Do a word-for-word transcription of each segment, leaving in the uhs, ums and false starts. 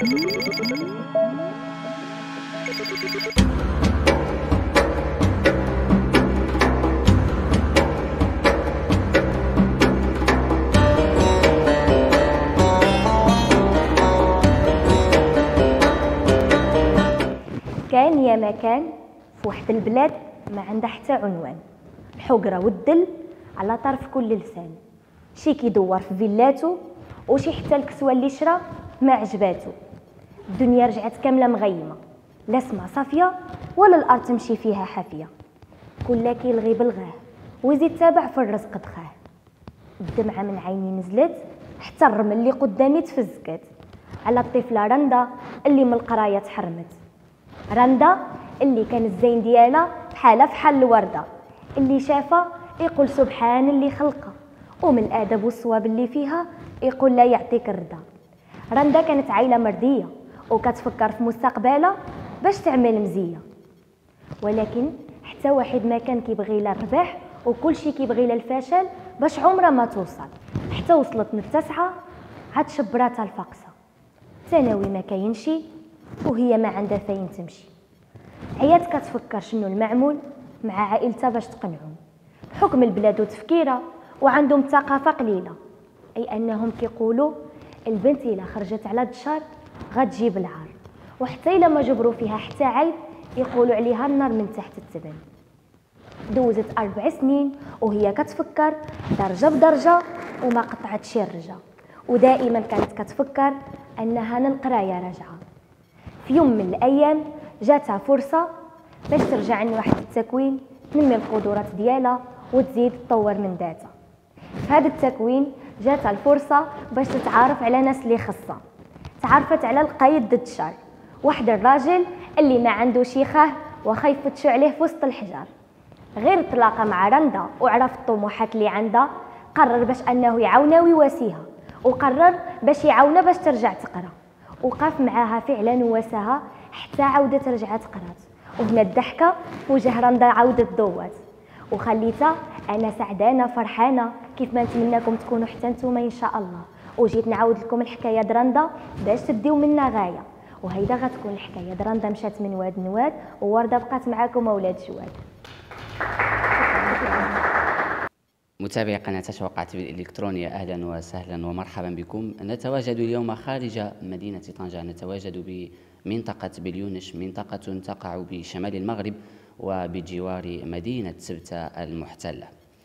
كان يا ما كان في واحد البلاد ما عندها حتى عنوان، الحقره والدل على طرف كل لسان، شي كيدور في فيلاتو وشي حتى الكسوه اللي شرا ما عجباتو. الدنيا رجعت كامله مغيمه، لا سما صافيه ولا الارض تمشي فيها حافيه، كل كيلغي بالغاه ويزيد تابع في الرزق دخاه. الدمعه من عيني نزلت حتى الرمل اللي قدامي تفزكت على الطفله رندا اللي من القرايه تحرمت. رندا اللي كان الزين ديالها بحالها فحال الورده، اللي شافها يقول سبحان اللي خلقها، ومن الادب والصواب اللي فيها يقول لا يعطيك الرضا. رندا كانت عائله مرديه وكتفكر في مستقبلها باش تعمل مزيه، ولكن حتى واحد ما كان كيبغي لا الربح وكل شيء كيبغي لا الفشل باش عمرها ما توصل. حتى وصلت من التسعه عاد شبراتها الفقصه، ثانوي ما كاينشي وهي ما عندها فين تمشي. عيات كتفكر شنو المعمول مع عائلتها باش تقنعهم بحكم البلاد وتفكيرها وعندهم ثقافه قليله، اي انهم كيقولوا البنت الا خرجت على الدشار غتجيب العار، وحتى الا ما جبروا فيها حتى عيب يقولوا عليها النار من تحت التبن. دوزت اربع سنين وهي كتفكر درجه بدرجه وما قطعتش الرجا، ودائما كانت كتفكر انها للقرايه راجعه. في يوم من الايام جاتها فرصه باش ترجع عن واحد التكوين تنمي القدرات ديالها وتزيد تطور من ذاتها. في هذا التكوين جاتها الفرصه باش تتعارف على ناس اللي خصها. تعرفت على القايد ضد الشر، واحد الراجل اللي ما عنده شيخه وخايف يفتشوا عليه في وسط الحجار. غير تلاقى مع رندا وعرف الطموحات اللي عندها، قرر باش انه يعاونها ويواسيها، وقرر باش يعاونها باش ترجع تقرا، وقف معاها فعلا وواساها حتى عاودت رجعت قرات. وهنا الضحكه في وجه رندا عاودت ضوات وخليتها انا سعدانه فرحانه كيف ما نتمناكم تكونوا حتى نتوما ان شاء الله. وجيت نعاود لكم الحكايه د رندا باش تديو منا غايه، وهيدا غتكون الحكايه د رندا مشات من واد نواد وورده بقات معاكم اولاد جواد. متابعي قناة أشواق تي في الإلكترونية، أهلا وسهلا ومرحبا بكم. نتواجد اليوم خارج مدينة طنجة، نتواجد بمنطقة بليونش، منطقة تقع بشمال المغرب وبجوار مدينة سبتة المحتلة.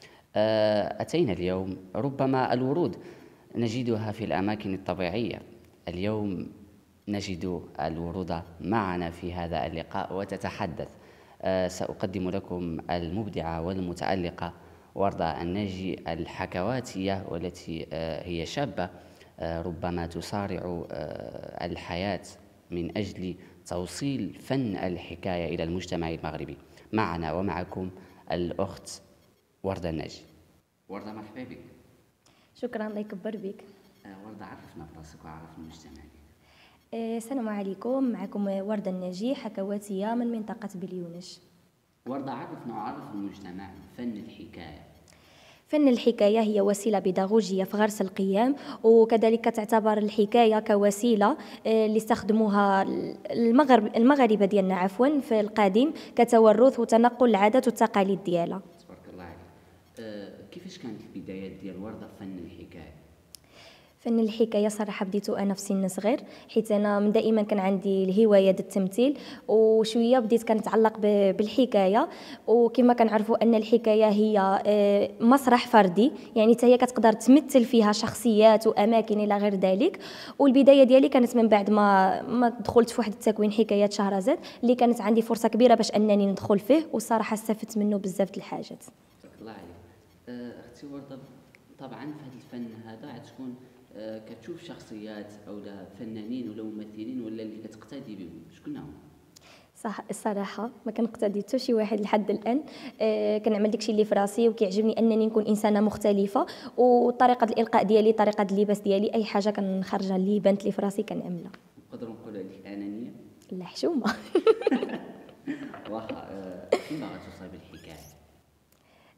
أتينا اليوم، ربما الورود نجدها في الأماكن الطبيعية، اليوم نجد الورود معنا في هذا اللقاء وتتحدث. سأقدم لكم المبدعة والمتألقة وردة الناجي الحكواتية، والتي هي شابة ربما تصارع الحياة من أجل توصيل فن الحكاية إلى المجتمع المغربي. معنا ومعكم الأخت وردة الناجي. وردة، مرحبا بك. شكرا، الله يكبر بك. وردة، عرفنا براسك وعرفنا المجتمع. السلام عليكم، معكم وردة الناجي حكواتية من منطقة بليونش. وردة، عرفنا وعرف المجتمع فن الحكاية. فن الحكاية هي وسيلة بيداغوجية في غرس القيم، وكذلك تعتبر الحكاية كوسيلة اللي استخدموها المغرب المغاربة ديالنا عفوا في القديم كتورث وتنقل العادات والتقاليد ديالها. تبارك الله عليك. أه كيفاش كانت البدايات ديال وردة فن الحكاية؟ فن الحكايه صراحه بديتو انا في سن صغير، حيت انا من دائما كان عندي الهوايه ديال التمثيل، وشويه بديت كنتعلق بالحكايه. وكما كنعرفوا ان الحكايه هي مسرح فردي، يعني حتى هي كتقدر تمثل فيها شخصيات واماكن الى غير ذلك. والبدايه ديالي كانت من بعد ما ما دخلت في واحد التكوين حكايات شهرزاد اللي كانت عندي فرصه كبيره باش انني ندخل فيه، والصراحه استفدت منه بزاف د الحاجات. تبارك الله عليك. اختي ورده، طبعا في هذا الفن هذا غتكون كتشوف شخصيات او لا فنانين ولا ممثلين ولا اللي كتقتدي بهم، شكون هما؟ صح، الصراحه ما كنقتدي حتى شي واحد لحد الان. آه كنعمل داكشي اللي في راسي، وكيعجبني انني نكون انسانه مختلفه، وطريقه الالقاء ديالي، طريقه اللباس ديالي، اي حاجه كنخرجها اللي بانت لي في راسي كنعملها. نقدروا نقولوا هذه انانيه؟ لا، حشومه. واخا. فين باغا توصل بالحكايه؟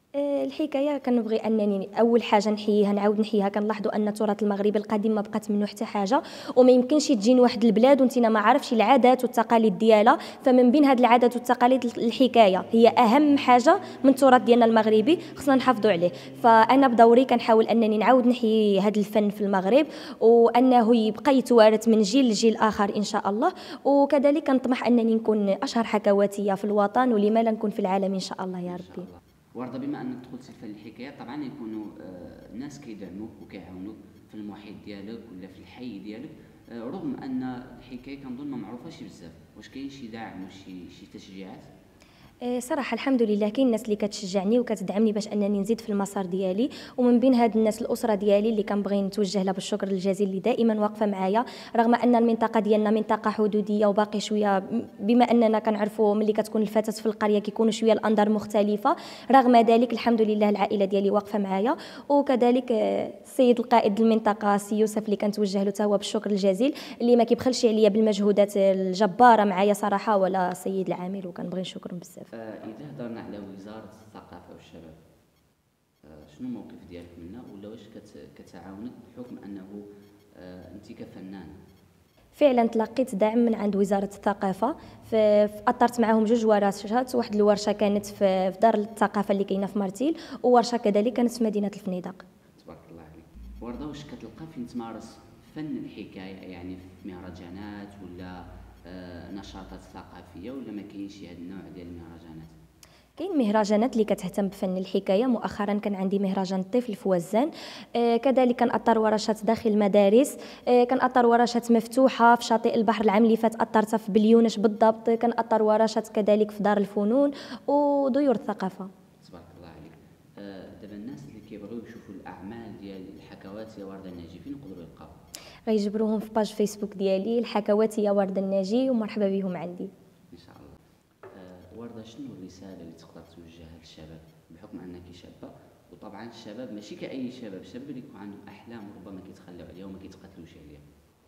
الحكايه كنبغي انني اول حاجه نحييها نعاود نحييها. كنلاحظوا ان التراث المغربي القديم ما بقات منه حتى حاجه، وما يمكنش تجي واحد البلاد وانت ما عارفش العادات والتقاليد ديالها. فمن بين هذه العادات والتقاليد الحكايه هي اهم حاجه من التراث ديالنا المغربي، خصنا نحافظوا عليه. فانا بدوري كنحاول انني نعاود نحيي هذا الفن في المغرب، وانه يبقى يتوارث من جيل لجيل اخر ان شاء الله. وكذلك كنطمح انني نكون اشهر حكواتيه في الوطن، ولما لا نكون في العالم ان شاء الله يا ربي. وردة، بما انك دخلتي في الحكايه طبعا يكونوا آه ناس كيدعموك وكيعاونوك في المحيط ديالك ولا في الحي ديالك، آه رغم ان الحكايه كنظن ما معروفاش بزاف. واش كاين شي دعم وشي شي تشجيعات؟ صراحه الحمد لله كاين الناس اللي كتشجعني وكتدعمني باش انني نزيد في المسار ديالي، ومن بين هاد الناس الاسره ديالي اللي كنبغي نتوجه لها بالشكر الجزيل اللي دائما واقفه معايا، رغم ان المنطقه ديالنا منطقه حدوديه وباقي شويه، بما اننا كنعرفوا ملي كتكون الفتاه في القريه كيكونوا شويه الانظار مختلفه. رغم ذلك الحمد لله العائله ديالي واقفه معايا، وكذلك السيد القائد المنطقه سي يوسف اللي كنتوجه له حتى هو بالشكر الجزيل، اللي ما كيبخلش عليا بالمجهودات الجباره معايا صراحه، ولا السيد العامل، وكنبغي نشكرهم بزاف. إذا هضرنا على وزارة الثقافة والشباب، شنو الموقف ديالك منها، ولا واش كتعاونك بحكم أنه أنت كفنان؟ فعلا تلقيت دعم من عند وزارة الثقافة، فأطرت معهم جوج ورشات. واحد الورشة كانت في دار الثقافة اللي كاينة في مرتيل، وورشة كذلك كانت في مدينة الفنيدق. تبارك الله عليك. وردة، واش كتلقى فين تمارس فن الحكاية، يعني في مهرجانات ولا نشاطات ثقافيه، ولا ما كاينش هذا النوع ديال المهرجانات؟ كاين مهرجانات اللي كتهتم بفن الحكايه. مؤخرا كان عندي مهرجان الطفل في وزان، آه كذلك كنأطر ورشات داخل المدارس، آه كنأطر ورشات مفتوحه في شاطئ البحر. العام اللي فات اطرتها في بليونش بالضبط. كنأطر ورشات كذلك في دار الفنون وديور الثقافه. تبارك الله عليك. آه دابا الناس اللي كيبغيو يشوفوا الاعمال ديال الحكوات يا ورده الناجي فين يقدروا يلقاو؟ غيجبروهم في باج فيسبوك ديالي الحكوات يا ورده الناجي، ومرحبا بهم عندي ان شاء الله. أه ورده، شنو الرساله اللي تقدر توجهها للشباب بحكم انك شابه؟ وطبعا الشباب ماشي كاي شباب، الشباب اللي يكون عندهم احلام وربما كيتخلوا عليها وما كيتقاتلوش عليها.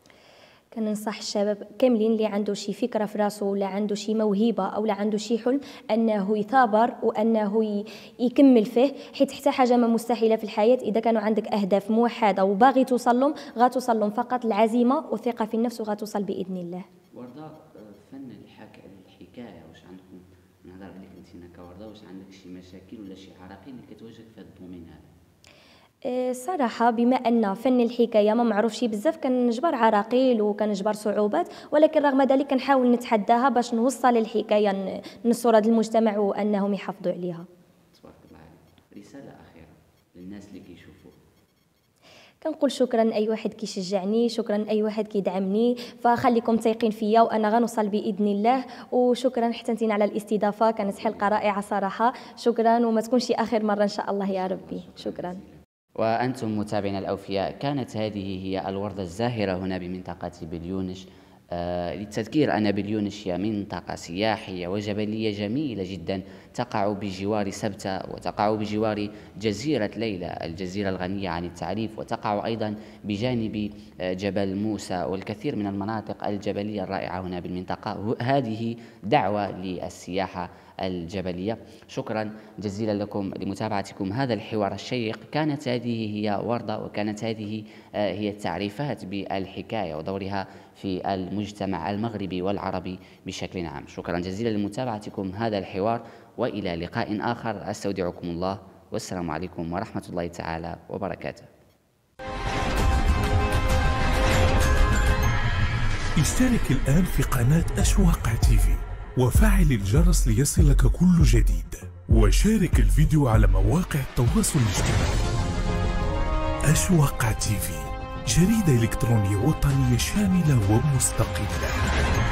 كننصح الشباب كاملين اللي عنده شي فكره في راسه، ولا عنده شي موهبه، او لا عنده شي حلم، انه يثابر وانه يكمل فيه، حيت حتى حاجه ما مستحيله في الحياه. اذا كانوا عندك اهداف موحده وباغي توصل لهم غتوصل لهم، فقط العزيمه والثقه في النفس وغتوصل باذن الله. ورده، فن الحكايه الحكايه واش عندكم، نهضر عليك انت كورده، واش عندك شي مشاكل ولا شي عراقيل اللي كتواجهك في هذا الدومين هذا؟ صراحة بما أن فن الحكاية ما معروف شي بزاف، كنجبر عراقيل وكنجبر صعوبات، ولكن رغم ذلك كنحاول نتحداها باش نوصل الحكاية للصورة للمجتمع وأنهم يحافظوا عليها. تبارك الله عليك. رسالة أخيرة للناس اللي كيشوفوا؟ كنقول شكرا لاي واحد كيشجعني، شكرا لاي واحد كيدعمني، فخليكم تايقين فيا وانا غنوصل باذن الله. وشكرا حتى انتين على الاستضافه، كانت حلقه رائعه صراحه. شكرا، وما تكونش اخر مره ان شاء الله يا ربي. شكرا. وأنتم متابعينا الأوفياء، كانت هذه هي الوردة الزاهرة هنا بمنطقة بليونش. آه للتذكير أن بليونش هي منطقة سياحية وجبلية جميلة جدا، تقع بجوار سبتة وتقع بجوار جزيرة ليلى، الجزيرة الغنية عن التعريف، وتقع أيضا بجانب جبل موسى والكثير من المناطق الجبلية الرائعة هنا بالمنطقة. هذه دعوة للسياحة الجبلية. شكرا جزيلا لكم لمتابعتكم هذا الحوار الشيق. كانت هذه هي وردة، وكانت هذه هي التعريفات بالحكاية ودورها في المجتمع المغربي والعربي بشكل عام. شكرا جزيلا لمتابعتكم هذا الحوار، وإلى لقاء آخر. أستودعكم الله، والسلام عليكم ورحمة الله تعالى وبركاته. اشترك الآن في قناة أشواق تيفي وفعل الجرس ليصلك كل جديد، وشارك الفيديو على مواقع التواصل الاجتماعي. أشواق تيفي، جريدة إلكترونية وطنية شاملة ومستقلة.